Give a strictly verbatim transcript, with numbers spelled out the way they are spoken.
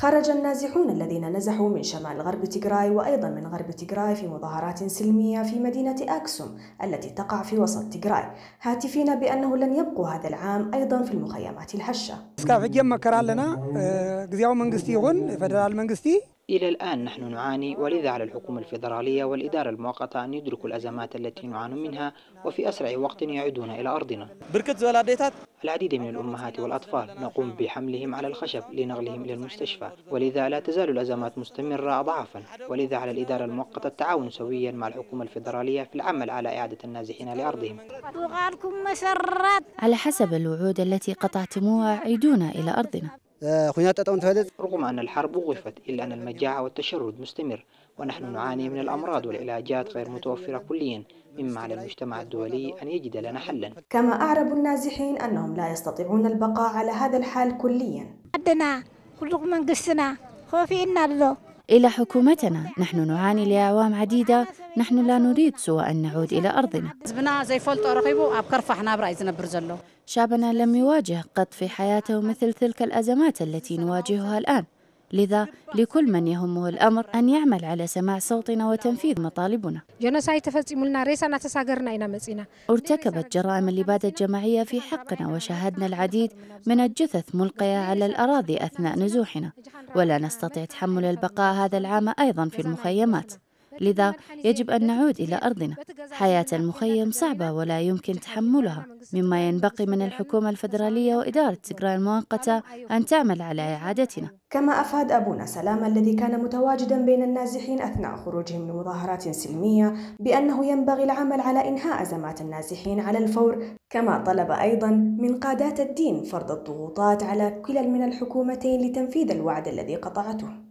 خرج النازحون الذين نزحوا من شمال غرب تيغراي وأيضا من غرب تيغراي في مظاهرات سلمية في مدينة أكسوم التي تقع في وسط تيغراي، هاتفين بأنه لن يبقوا هذا العام أيضا في المخيمات الهشة. إلى الآن نحن نعاني، ولذا على الحكومة الفيدرالية والإدارة المؤقتة أن يدركوا الأزمات التي نعاني منها وفي أسرع وقت يعودون إلى أرضنا. العديد من الأمهات والأطفال نقوم بحملهم على الخشب لنقلهم إلى المستشفى، ولذا لا تزال الأزمات مستمرة أضعافا، ولذا على الإدارة المؤقتة التعاون سويا مع الحكومة الفيدرالية في العمل على إعادة النازحين لأرضهم. على حسب الوعود التي قطعتموها عيدونا إلى أرضنا. رغم أن الحرب وقفت إلا أن المجاعة والتشرد مستمر، ونحن نعاني من الأمراض والعلاجات غير متوفرة كليا، مما على المجتمع الدولي أن يجد لنا حلا. كما أعرب النازحين أنهم لا يستطيعون البقاء على هذا الحال كليا. إلى حكومتنا، نحن نعاني لأعوام عديدة، نحن لا نريد سوى أن نعود إلى أرضنا. شعبنا لم يواجه قط في حياته مثل تلك الأزمات التي نواجهها الآن، لذا لكل من يهمه الأمر أن يعمل على سماع صوتنا وتنفيذ مطالبنا. ارتكبت جرائم الإبادة الجماعية في حقنا، وشاهدنا العديد من الجثث ملقية على الأراضي أثناء نزوحنا، ولا نستطيع تحمل البقاء هذا العام أيضا في المخيمات، لذا يجب أن نعود إلى أرضنا. حياة المخيم صعبة ولا يمكن تحملها، مما ينبغي من الحكومة الفيدرالية وإدارة تيغراي المؤقتة أن تعمل على إعادتنا. كما أفاد أبونا سلام الذي كان متواجدا بين النازحين أثناء خروجهم لمظاهرات سلمية بأنه ينبغي العمل على إنهاء أزمات النازحين على الفور، كما طلب أيضا من قادات الدين فرض الضغوطات على كلا من الحكومتين لتنفيذ الوعد الذي قطعته.